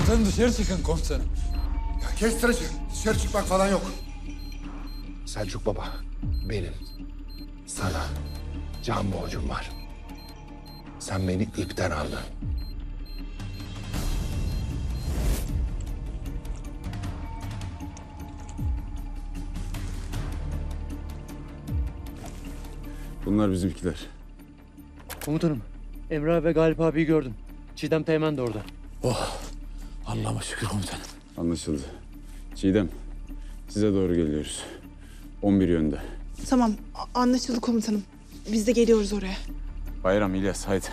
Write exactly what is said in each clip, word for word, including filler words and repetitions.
Komutanım dışarı çıkın komutanım. Ya kes tıraşı. Dışarı çıkmak falan yok. Selçuk Baba, benim sana can borcum var. Sen beni ipten aldın. Bunlar bizimkiler. Komutanım, Emrah ve Galip abiyi gördüm. Çiğdem Teğmen de orada. Oh, Allah'ıma şükür komutanım. Anlaşıldı. Çiğdem, size doğru geliyoruz. on bir yönde. Tamam, a- anlaşıldı komutanım. Biz de geliyoruz oraya. Bayram, İlyas, haydi.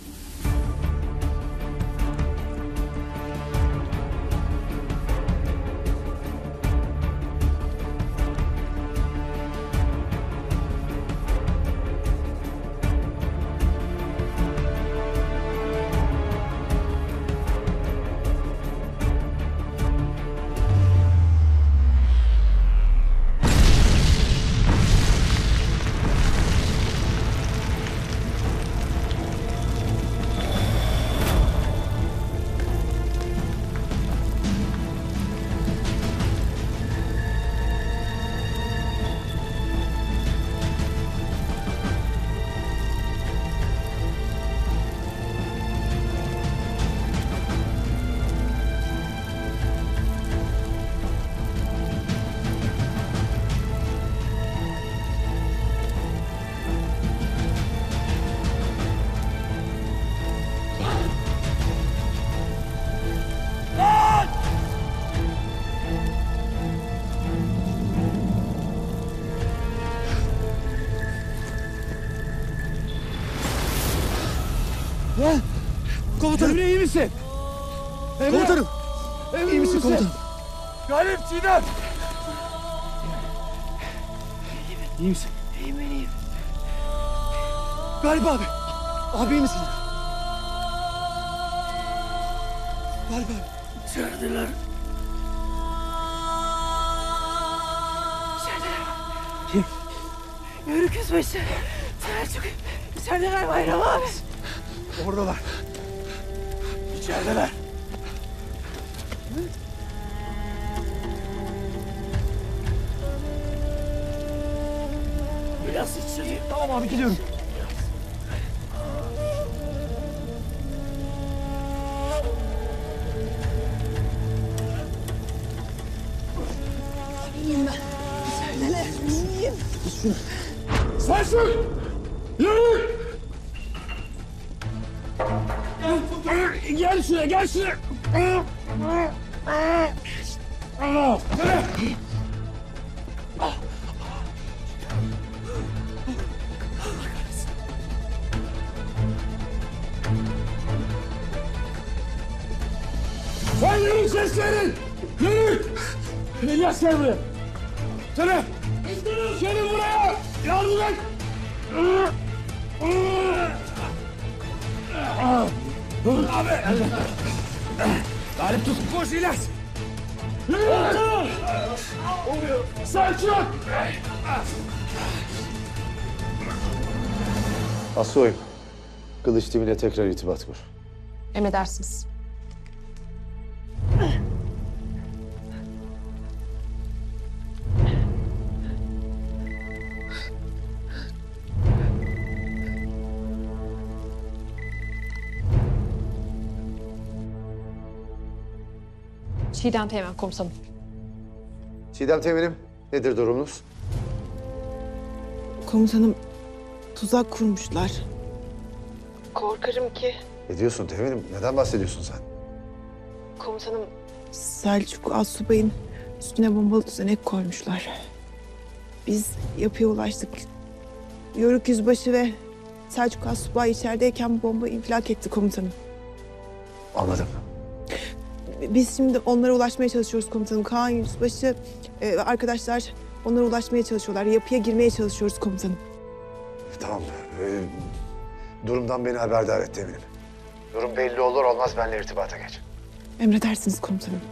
Komutanım, Emre iyi misin? Emre. Komutanım, Emre, iyi misin komutanım? Galip, Çiğdem. İyi misin? İyiyim, ben iyiyim. Galip abi, abi iyi misin? Galip abi. İçerideler. İçerideler. Kim? Yörük yüzbaşı. Selçuk. İçerideler Bayram abi. Oradalar. İçerideler. Biraz içeri. Tamam abi, gidiyorum. İyiyim ben. İçerideler, iyiyim. Selçuk! Yürü! Gel şuraya, gel şuraya. Yürü! Sen yürü, ses verin! Yürü! İlyas gel buraya. Söyle! Gelin buraya! Yardım et! Abi! Galip tut, koş İlyas! Yürü! Selçuk! Asuoy, Kılıç timiyle tekrar irtibat kur. Emredersiniz. Çiğdem Teğmen komutanım. Çiğdem Teğmen'im, nedir durumunuz? Komutanım, tuzak kurmuşlar. Korkarım ki... Ne diyorsun Teğmen'im? Neden bahsediyorsun sen? Komutanım, Selçuk Astsubay'ın üstüne bombalı düzenek koymuşlar. Biz yapıya ulaştık. Yörük yüzbaşı ve Selçuk Astsubay içerideyken bomba infilak etti komutanım. Anladım. Biz şimdi onlara ulaşmaya çalışıyoruz komutanım. Kaan Yüzbaşı e, ve arkadaşlar onlara ulaşmaya çalışıyorlar. Yapıya girmeye çalışıyoruz komutanım. Tamam. Ee, durumdan beni haberdar et Teğmen'im. Durum belli olur olmaz benimle irtibata geç. Emredersiniz komutanım.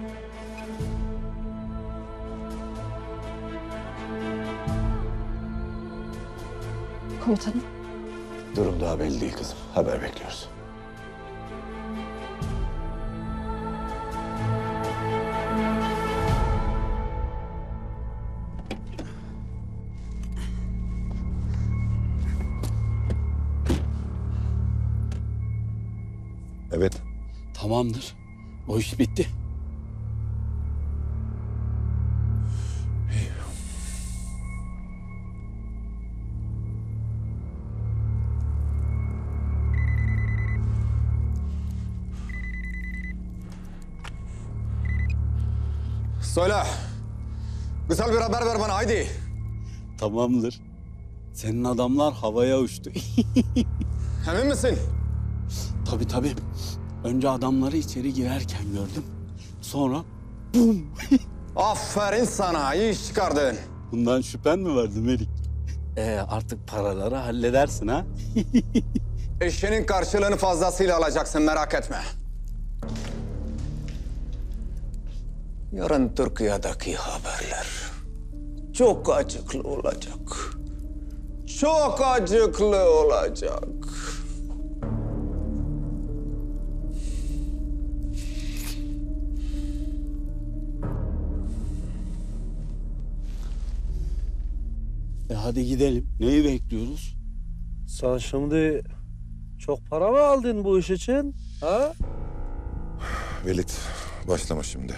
Komutanım. Durum daha belli değil kızım. Haber bekliyoruz. Tamamdır. O iş bitti. Söyle. Güzel bir haber ver bana haydi. Tamamdır. Senin adamlar havaya uçtu. Emin misin? Tabii tabii. Önce adamları içeri girerken gördüm. Sonra Aferin sana. İyi iş çıkardın. bundan şüphen mi vardı Melik? Ee, artık paraları halledersin ha? İşinin karşılığını fazlasıyla alacaksın merak etme. Yarın Türkiye'deki haberler çok acıklı olacak. Çok acıklı olacak. E hadi gidelim. Neyi bekliyoruz? Sen şimdi çok para mı aldın bu iş için? Ha? Velit başlama şimdi.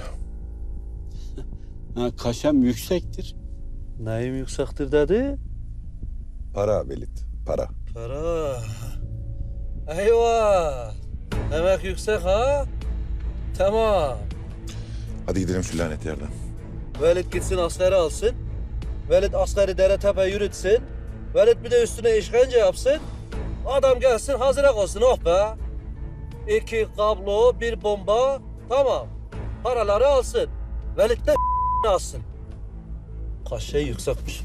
Ha, kaşem yüksektir. Neyim yüksektir dedi? Para Velit, para. Para. Eyvah. Demek yüksek ha? Tamam. Hadi gidelim şu lanet yerden. Velid gitsin askeri alsın. Velid askeri dere tepe yürütsün. Velid bir de üstüne işkence yapsın. Adam gelsin hazıra koysun oh be. İki kablo, bir bomba. Tamam. Paraları alsın. Velid de alsın. Kaç şey yüksekmiş.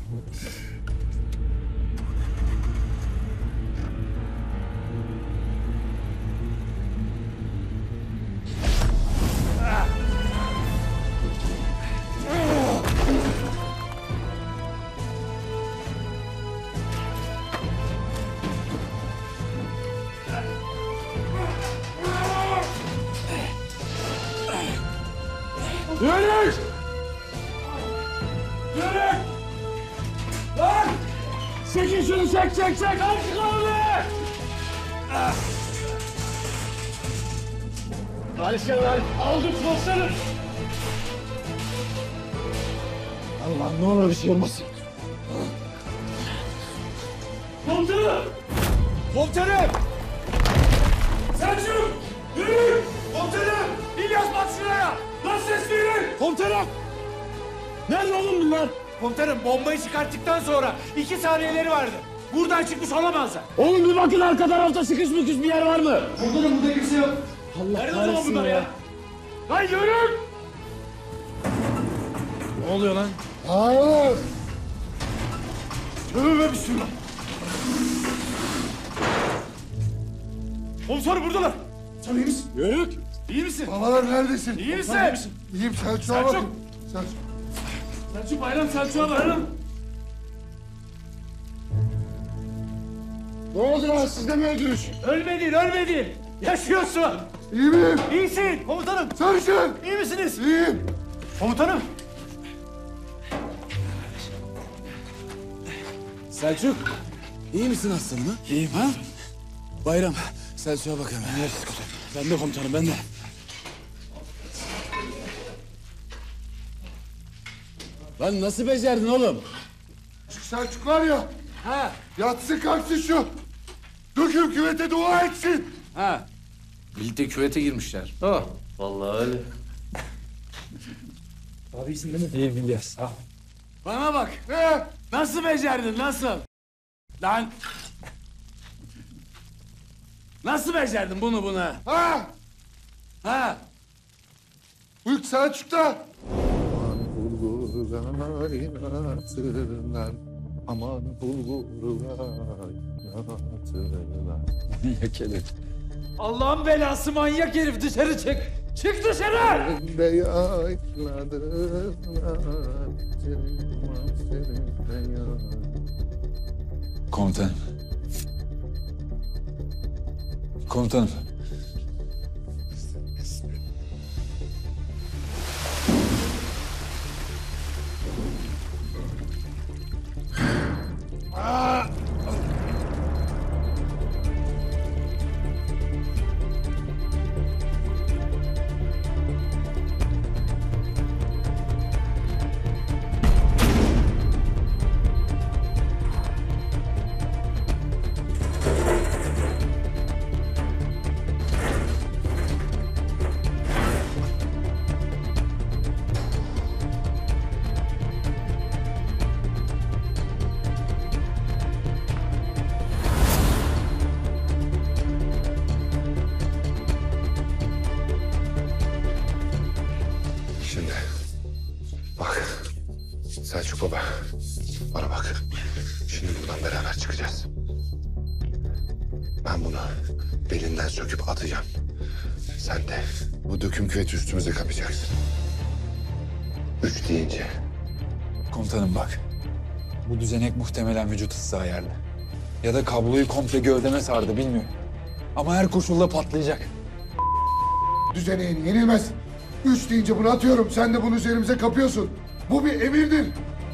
Yürü! Yürü! Lan! Çekin şunu çek çek çek! Al şu kolunu! Alişan lan! Aldım komutanım! Allah'ım ne olur bir şey olmasın. Komutanım! Komutanım! Selçuk! Yürü! Komutanım! İlyas bak şuraya! Lan ses verin! Komutanım! Nerede oğlum bunlar? Komutanım bombayı çıkarttıktan sonra iki saniyeleri vardı. Buradan çıkmış olamazlar. Oğlum bir bakın arka tarafta sıkış mıkış bir yer var mı? Komutanım burada kimse yok. Allah Nerede o zaman bunlar ya? Lan yürü! Ne oluyor lan? Hayır! Tövbe bismillah. Komutanım buradalar. Sen iyi misin? Yürü! İyi misin? Babalar neredesin? İyi misin? İyi misin? İyiyim Selçuk'a Selçuk! bakın. Selçuk. Selçuk Bayram Selçuk'a bayram. Ne oldu lan sizde mi öldürüş? Ölmedin, ölmedin. Yaşıyorsun. İyi miyim? İyisin komutanım. Sarışın! İyi misiniz? İyiyim. Komutanım. Selçuk, iyi misin aslanım ha? İyiyim ha? Bayram, Selçuk'a bak hemen. Evet, ben de komutanım, ben de. Lan nasıl becerdin oğlum? Şu Selçuk var ya. Ha, Yatsın kalksın şu. Döküm küvete dua etsin. ha. Birlikte küvete girmişler. Ha. Vallahi öyle. Abi iyisin değil mi? İyiyim İlyas. Ha. Bana bak, Ne? nasıl becerdin, nasıl? Lan... Nasıl becerdin bunu buna? Ha? Ha? Büyük Selçuk'ta. Aman bulgur kaynatırlar. Aman bulgur kaynatırlar. Yakele. Allah'ın belası manyak herif dışarı çık. Çık dışarı! Önde yayladılar. Komutanım. Komutanım. Selçuk baba, bana bak. Şimdi buradan beraber çıkacağız. Ben bunu belinden söküp atacağım. Sen de bu döküm küveti üstümüze kapacaksın. Üç deyince. Komutanım bak. Bu düzenek muhtemelen vücut ısısı ayarlı. Ya da kabloyu komple gövdeme sardı bilmiyorum. Ama her koşulda patlayacak. Düzeneğin yenilmez. Üç deyince bunu atıyorum. Sen de bunu üzerimize kapıyorsun. Bu bir emirdir.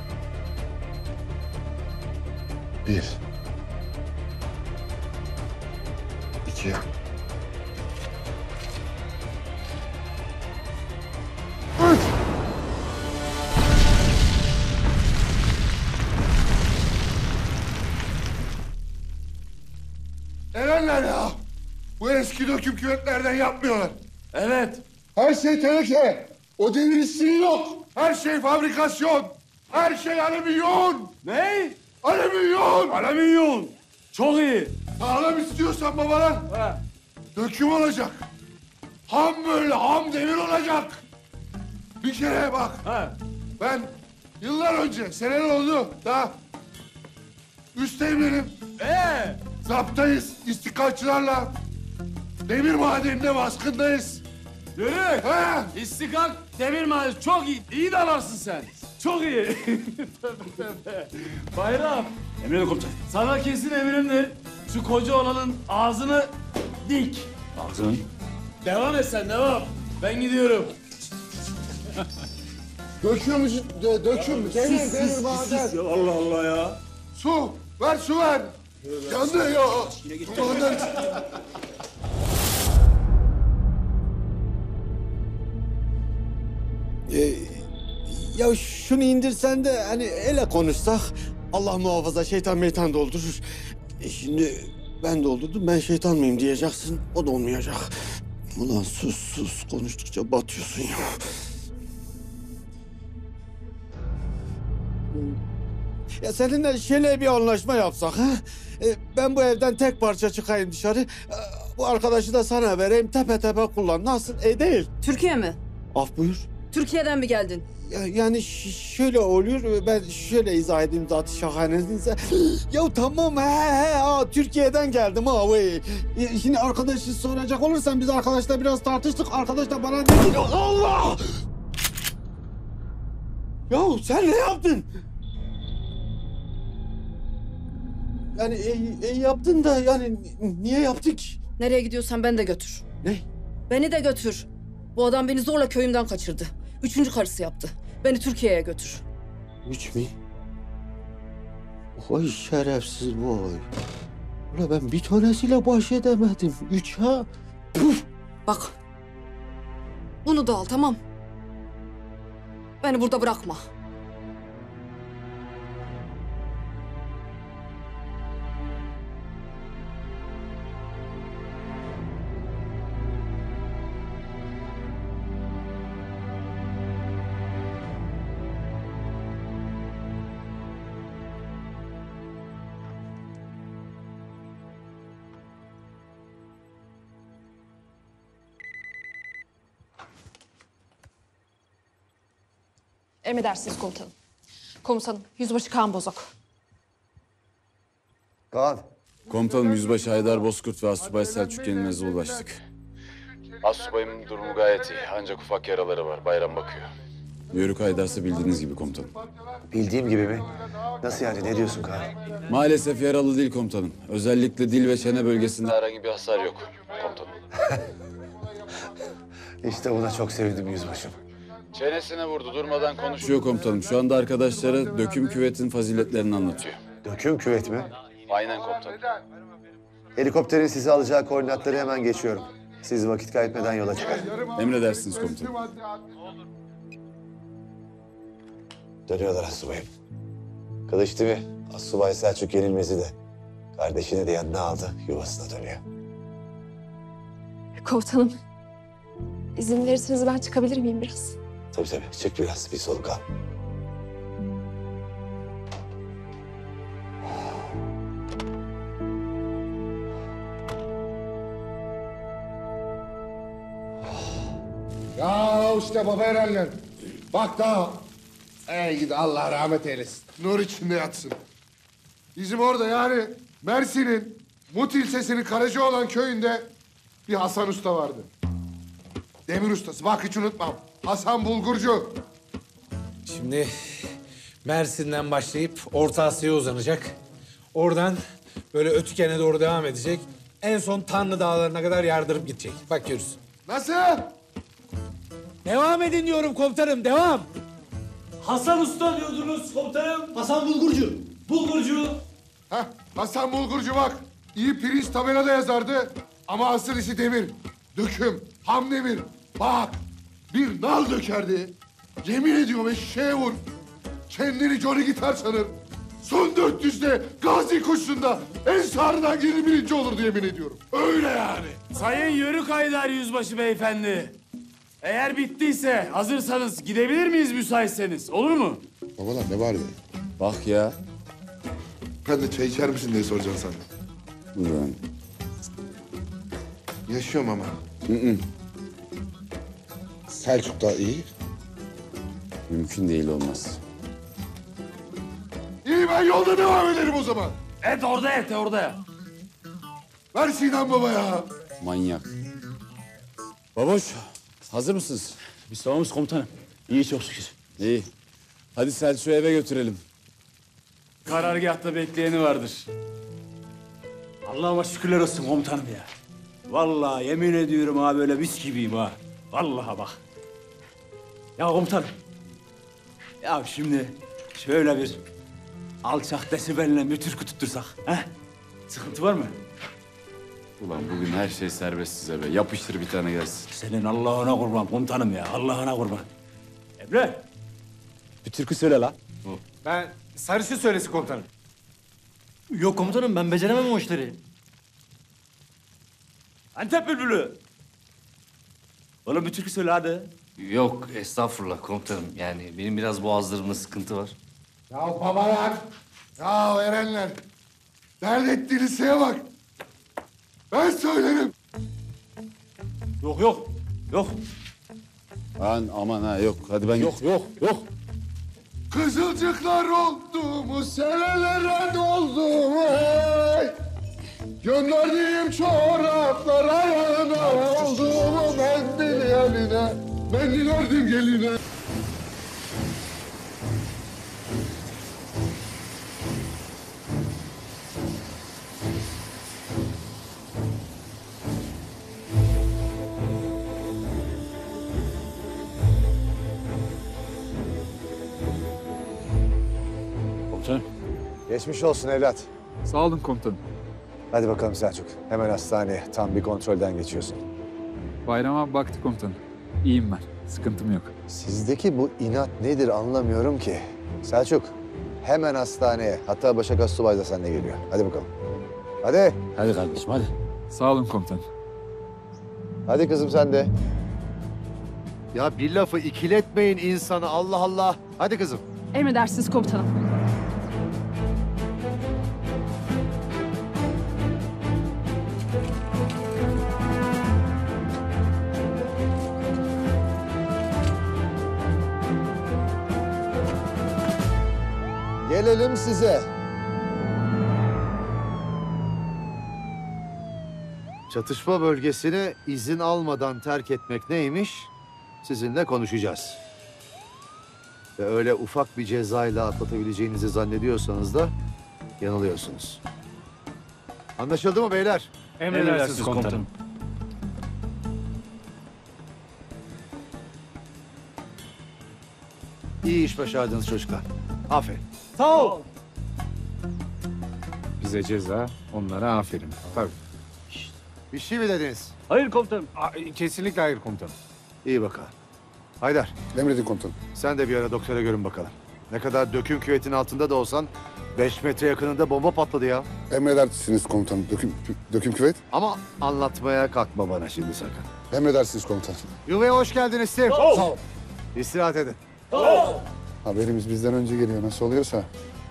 Bir. İki. Üç. Neler ya? Bu eski döküm küvetlerden yapmıyorlar. Evet. Her şey teneke. O devir isteği yok. Her şey fabrikasyon. Her şey alüminyon. Ne? Alüminyon. Alüminyum. Çok iyi. Sağlam istiyorsan babalar. He. Döküm olacak. Ham böyle ham demir olacak. Bir kere bak. He. Ben yıllar önce, seneler oldu daha. Üsteyim benim. Ee? Zaptayız istikakçılarla. Demir madeninde baskındayız. Yörük. He. İstikak demir mahallesi çok iyi. İyi dalarsın sen. Çok iyi. Tövbe tövbe. Bayram. Emredin komutanım. Sana kesin emrimdir. Şu koca olanın ağzını dik. Ağzını? Devam et sen devam. Ben gidiyorum. Döküm, dö- döküm. Demir, demir maden. Ya Allah Allah ya. Su, ver su ver. Yandı ya. Maden. Ee, ya şunu indirsen de hani ele konuşsak Allah muhafaza şeytan meytan doldurur. E şimdi ben doldurdum ben şeytan mıyım diyeceksin o da olmayacak. Ulan sus sus konuştukça batıyorsun ya. Ya seninle şöyle bir anlaşma yapsak ha? E, ben bu evden tek parça çıkayım dışarı. E, bu arkadaşı da sana vereyim tepe tepe kullan. Nasıl? E değil. Türkiye mi? Af buyur. Türkiye'den mi geldin? Ya, yani ş- şöyle oluyor, ben şöyle izah edeyim zaten şahanenize. Ya tamam he he ha, Türkiye'den geldim ha vay. E, Şimdi arkadaşı soracak olursan biz arkadaşla biraz tartıştık. Arkadaş da bana dedi Allah! Ya sen ne yaptın? Yani e, e, yaptın da yani niye yaptık? Nereye gidiyorsan beni de götür. Ne? Beni de götür. Bu adam beni zorla köyümden kaçırdı. Üçüncü karısı yaptı. Beni Türkiye'ye götür. Üç mü? Vay şerefsiz vay. Ulan ben bir tanesiyle baş edemedim. Üç ha? Puf! Bak. Bunu da al tamam. Beni burada bırakma. Emredersiniz komutanım. Komutanım, Yüzbaşı Kaan Bozok. Kaan. Komutanım Yüzbaşı Haydar Bozkurt ve Asubay Selçuk Yenilmez'e ulaştık. Asubayımın durumu gayet iyi. Ancak ufak yaraları var. Bayram bakıyor. Yörük Haydar'sa bildiğiniz gibi komutanım. Bildiğim gibi mi? Nasıl yani? Ne diyorsun Kaan? Maalesef yaralı değil komutanım. Özellikle dil ve çene bölgesinde herhangi bir hasar yok komutanım. İşte buna çok sevindim yüzbaşım. Çenesine vurdu. Durmadan konuşuyor komutanım. Şu anda arkadaşlara döküm küvetin faziletlerini anlatıyor. Döküm küvet mi? Aynen komutanım. Helikopterin sizi alacağı koordinatları hemen geçiyorum. Siz vakit kaybetmeden yola çıkın. Emredersiniz komutanım. Dönüyorlar Asubayım. Kılıç değil mi? Asubay Selçuk Yenilmez'i de. Kardeşini de yanına aldı. Yuvasına dönüyor. Komutanım, izin verirseniz ben çıkabilir miyim biraz? Tabii tabii. Çık biraz. Bir soluk al. Ya işte baba Erenler. Bak daha Ey gidi Allah rahmet eylesin. Nur içinde yatsın. Bizim orada yani Mersin'in Mut ilçesinin Karacaoğlan köyünde bir Hasan Usta vardı. Demir ustası. Bak hiç unutmam. Hasan Bulgurcu. Şimdi Mersin'den başlayıp Orta Asya'ya uzanacak. Oradan böyle Ötüken'e doğru devam edecek. En son Tanrı Dağları'na kadar yardırıp gidecek. Bak görürsün. Nasıl? Devam edin diyorum komutanım, devam. Hasan Usta diyordunuz komutanım. Hasan Bulgurcu. Bulgurcu. Heh, Hasan Bulgurcu bak. İyi pirinç tabelada yazardı. Ama asıl işi demir. Döküm, ham demir. Bak, bir nal dökerdi. Yemin ediyorum eşeğe vur. Kendini Johnny Gitar sanır. Son dört yüzde Gazi koşusunda en sağından geri birinci olurdu yemin ediyorum. Öyle yani. Sayın Yörük Haydar Yüzbaşı Beyefendi. Eğer bittiyse hazırsanız gidebilir miyiz müsaitseniz? Olur mu? Babalar ne var ya? Bak ya. Ben de çay içer misin diye soracağım sana. Ulan. Yaşıyorum ama. Hı hı. Selçuk da iyi. Mümkün değil, olmaz. İyi ben yolda devam ederim o zaman. Et orada et orada. Ver Sinan Baba ya. Manyak. Baboş, hazır mısınız? Biz tamamız komutanım. İyi çok şükür. İyi. Hadi Selçuk'u eve götürelim. Karargâhta bekleyeni vardır. Allah'ıma şükürler olsun komutanım ya. Vallahi yemin ediyorum ha böyle mis gibiyim ha. Vallahi bak. Ya komutanım. Ya şimdi şöyle bir alçak desibelle bir türkü tuttursak. He? Sıkıntı var mı? Ulan bugün her şey serbest size be. Yapıştır bir tane gelsin. Senin Allah'ına kurban komutanım ya. Allah'ına kurban. Emre. Bir türkü söyle la. Ben sarışı söylesin komutanım. Yok komutanım ben beceremem o işleri. Antep bülbülü. Oğlum bir türkü söyle hadi. Yok estağfurullah komutanım. Yani benim biraz boğazlarımda sıkıntı var. Ya babalar. Ya Erenler. Dert ettiğiniz şeye bak. Ben söylerim. Yok yok. Yok. Lan aman ha, yok. Hadi ben Yok yok yok. Kızılcıklar oldu mu, senelere doldu mu hey? Gönderdiğim çoraplar ayağına oldu mu, mendil eline, mendil ördüm geline. Komutanım. Geçmiş olsun evlat. Sağ olun komutanım. Hadi bakalım Selçuk. Hemen hastaneye. Tam bir kontrolden geçiyorsun. Bayram abi baktı komutanım. İyiyim ben. Sıkıntım yok. Sizdeki bu inat nedir anlamıyorum ki. Selçuk, hemen hastaneye. Hatta Başak Assubay da seninle geliyor. Hadi bakalım. Hadi. Hadi kardeşim hadi. Sağ olun komutanım. Hadi kızım sen de. Ya bir lafı ikiletmeyin insanı Allah Allah. Hadi kızım. Emredersiniz komutanım. Gelelim size. Çatışma bölgesini izin almadan terk etmek neymiş? Sizinle konuşacağız. Ve öyle ufak bir cezayla atlatabileceğinizi zannediyorsanız da yanılıyorsunuz. Anlaşıldı mı beyler? Emredersiniz komutanım. İyi iş başardınız çocuklar. Aferin. Sağ ol. Bize ceza, onlara aferin. Tabii. Bir şey mi dediniz? Hayır komutanım. Aa, kesinlikle hayır komutanım. İyi bakalım. Haydar, Emredin komutanım. sen de bir ara doktora görün bakalım. Ne kadar döküm küvetin altında da olsan beş metre yakınında bomba patladı ya. Emredersiniz komutanım. Döküm, döküm küvet. Ama anlatmaya kalkma bana şimdi sakın. Emredersiniz komutanım. Yuvaya hoş geldiniz Steve. Sağ ol. İstirahat edin. Haberimiz bizden önce geliyor. Nasıl oluyorsa.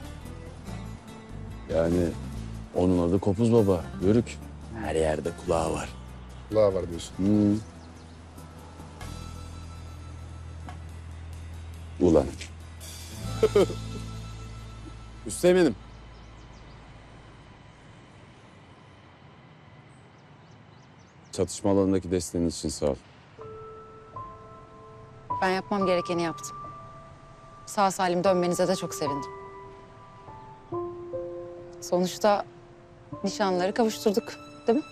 Yani onun adı Kopuz Baba. Yörük. Her yerde kulağı var. Kulağı var diyorsun. Hmm. Ulan. Üsteğmenim. Çatışma alanındaki desteğiniz için sağ ol. Ben yapmam gerekeni yaptım. Sağ salim dönmenize de çok sevindim. Sonuçta nişanları kavuşturduk, değil mi?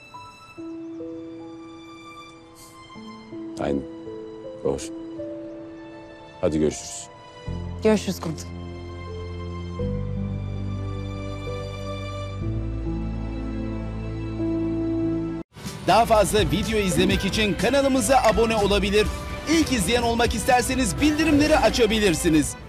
Aynen. Doğru. Hadi görüşürüz. Görüşürüz komutanım. Daha fazla video izlemek için kanalımıza abone olabilir. İlk izleyen olmak isterseniz bildirimleri açabilirsiniz.